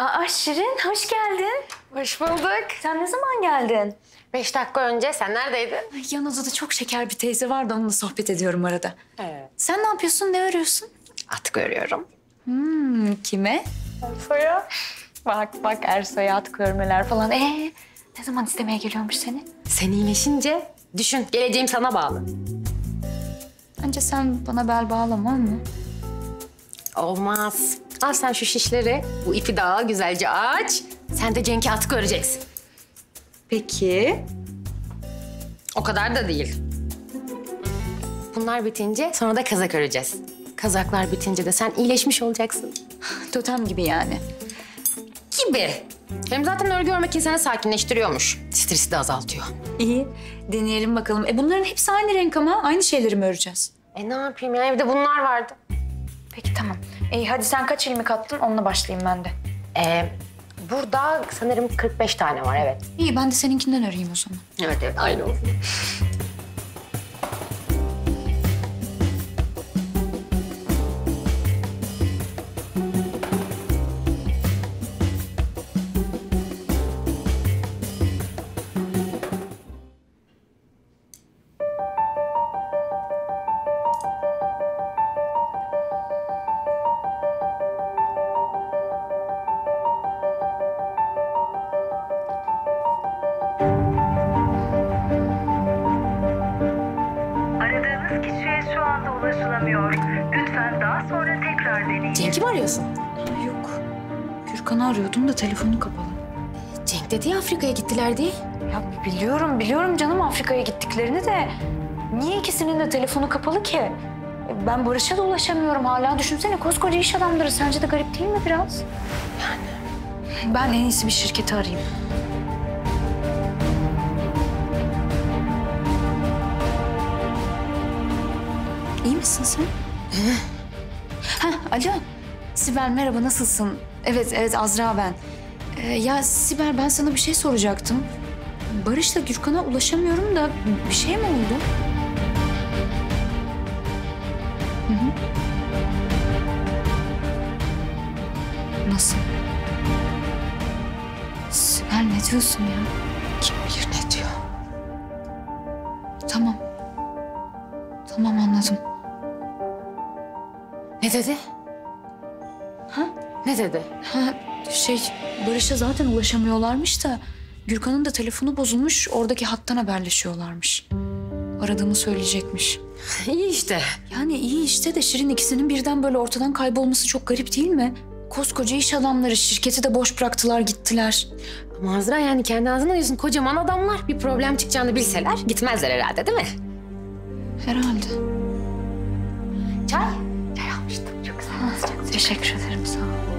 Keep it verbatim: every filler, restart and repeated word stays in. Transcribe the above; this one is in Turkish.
Aa Şirin, hoş geldin. Hoş bulduk. Sen ne zaman geldin? Beş dakika önce. Sen neredeydin? Ay, yan odada çok şeker bir teyze vardı, onunla sohbet ediyorum arada. Evet. Sen ne yapıyorsun, ne örüyorsun? At görüyorum. Hmm, kime? Ersoy'a. Bak bak Ersoy'a at görmeler falan. Ee, ne zaman istemeye geliyormuş seni? Sen iyileşince düşün. Geleceğim sana bağlı. Bence sen bana bel bağlama mı? Olmaz. Al sen şu şişleri. Bu ipi daha güzelce aç. Sen de Cenk'e at göreceksin. Peki. O kadar da değil. Bunlar bitince sonra da kazak öreceğiz. Kazaklar bitince de sen iyileşmiş olacaksın. Totem gibi yani. Gibi. Hem zaten örgü örmek insanı sakinleştiriyormuş. Stresi de azaltıyor. İyi, deneyelim bakalım. E bunların hepsi aynı renk ama aynı şeyleri mi öreceğiz? E ne yapayım ya? Evde bunlar vardı. Peki tamam. İyi hadi sen kaç ilmek attın, onunla başlayayım ben de. Ee, burada sanırım kırk beş tane var, evet. İyi, ben de seninkinden öreyim o zaman. Evet, evet. Aynı olsun. Aradığınız kişiye şu anda ulaşılamıyor. Lütfen daha sonra tekrar deneyin. Cenk'i mi arıyorsun? Yok. Gürkan'ı arıyordum da telefonu kapalı. Cenk dedi ya Afrika'ya gittiler diye. Ya biliyorum, biliyorum canım Afrika'ya gittiklerini de... Niye ikisinin de telefonu kapalı ki? Ben Barış'a da ulaşamıyorum hala. Düşünsene koskoca iş adamları. Sence de garip değil mi biraz? Yani. Ben en iyisi bir şirketi arayayım. İyi misin sen? Heh, alo. Sibel merhaba, nasılsın? Evet, evet Azra ben. Ee, ya Sibel ben sana bir şey soracaktım. Barış'la Gürkan'a ulaşamıyorum da bir şey mi oldu? Hı hı. Nasıl? Sibel ne diyorsun ya? Kim bilir ne diyor? Tamam. Tamam anladım. Ne dedi? Ha? Ne dedi? Ha şey Barış'a zaten ulaşamıyorlarmış da Gürkan'ın da telefonu bozulmuş, oradaki hattan haberleşiyorlarmış. Aradığımı söyleyecekmiş. İyi işte. Yani iyi işte de Şirin, ikisinin birden böyle ortadan kaybolması çok garip değil mi? Koskoca iş adamları, şirketi de boş bıraktılar gittiler. Ama Azra, yani kendi ağzına diyorsun, kocaman adamlar. Bir problem çıkacağını bilseler gitmezler herhalde, değil mi? Herhalde. Çay? Çay almıştım. Çok güzel. Çok teşekkür ederim, sağ ol.